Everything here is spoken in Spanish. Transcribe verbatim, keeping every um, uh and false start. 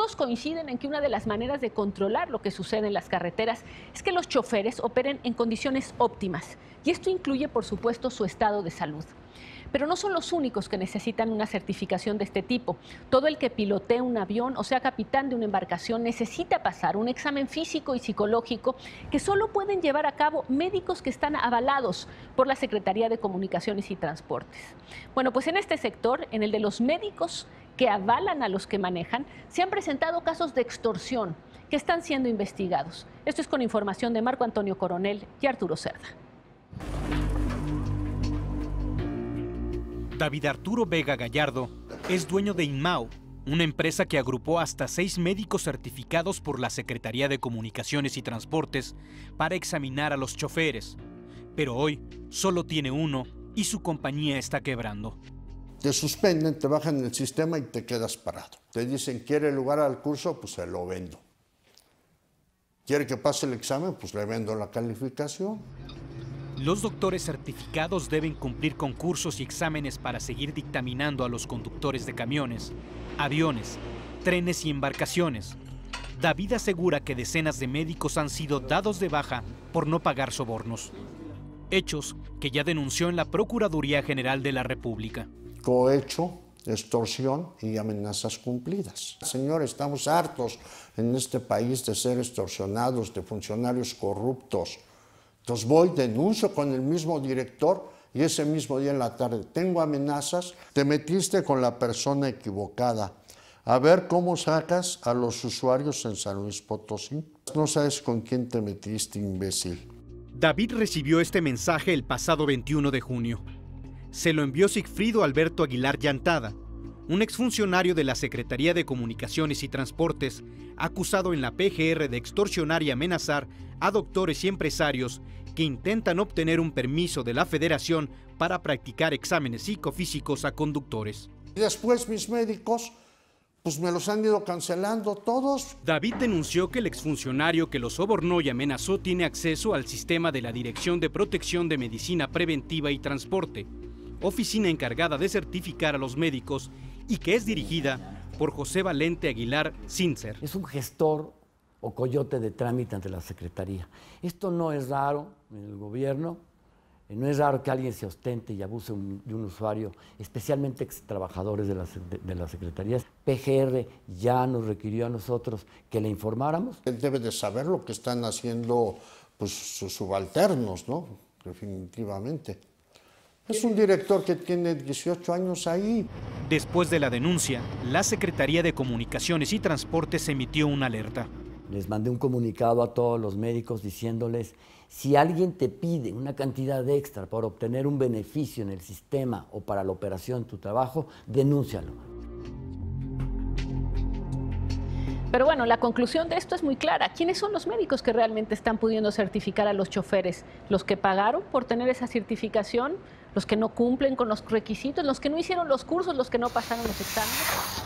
todos coinciden en que una de las maneras de controlar lo que sucede en las carreteras es que los choferes operen en condiciones óptimas. Y esto incluye, por supuesto, su estado de salud. Pero no son los únicos que necesitan una certificación de este tipo. Todo el que pilotee un avión o sea capitán de una embarcación necesita pasar un examen físico y psicológico que solo pueden llevar a cabo médicos que están avalados por la Secretaría de Comunicaciones y Transportes. Bueno, pues en este sector, en el de los médicos que avalan a los que manejan, se han presentado casos de extorsión que están siendo investigados. Esto es con información de Marco Antonio Coronel y Arturo Cerda. David Arturo Vega Gallardo es dueño de Inmao, una empresa que agrupó hasta seis médicos certificados por la Secretaría de Comunicaciones y Transportes para examinar a los choferes. Pero hoy solo tiene uno y su compañía está quebrando. Te suspenden, te bajan el sistema y te quedas parado. Te dicen, ¿quiere lugar al curso? Pues se lo vendo. ¿Quiere que pase el examen? Pues le vendo la calificación. Los doctores certificados deben cumplir con cursos y exámenes para seguir dictaminando a los conductores de camiones, aviones, trenes y embarcaciones. David asegura que decenas de médicos han sido dados de baja por no pagar sobornos. Hechos que ya denunció en la Procuraduría General de la República. Cohecho, extorsión y amenazas cumplidas. Señor, estamos hartos en este país de ser extorsionados, de funcionarios corruptos. Entonces voy, denuncio con el mismo director y ese mismo día en la tarde tengo amenazas. Te metiste con la persona equivocada. A ver cómo sacas a los usuarios en San Luis Potosí. No sabes con quién te metiste, imbécil. David recibió este mensaje el pasado veintiuno de junio. Se lo envió Sigfrido Alberto Aguilar Llantada, un exfuncionario de la Secretaría de Comunicaciones y Transportes, acusado en la P G R de extorsionar y amenazar a doctores y empresarios que intentan obtener un permiso de la Federación para practicar exámenes psicofísicos a conductores. Y después mis médicos, pues me los han ido cancelando todos. David denunció que el exfuncionario que lo sobornó y amenazó tiene acceso al sistema de la Dirección de Protección de Medicina Preventiva y Transporte, oficina encargada de certificar a los médicos y que es dirigida por José Valente Aguilar Sincer. Es un gestor o coyote de trámite ante la Secretaría. Esto no es raro en el gobierno, no es raro que alguien se ostente y abuse un, de un usuario, especialmente ex trabajadores de las de la Secretaría. P G R ya nos requirió a nosotros que le informáramos. Él debe de saber lo que están haciendo pues, sus subalternos, ¿no? Definitivamente. Es un director que tiene dieciocho años ahí. Después de la denuncia, la Secretaría de Comunicaciones y Transportes emitió una alerta. Les mandé un comunicado a todos los médicos diciéndoles, si alguien te pide una cantidad extra por obtener un beneficio en el sistema o para la operación de tu trabajo, denúncialo. Pero bueno, la conclusión de esto es muy clara. ¿Quiénes son los médicos que realmente están pudiendo certificar a los choferes? ¿Los que pagaron por tener esa certificación? ¿Los que no cumplen con los requisitos? ¿Los que no hicieron los cursos? ¿Los que no pasaron los exámenes?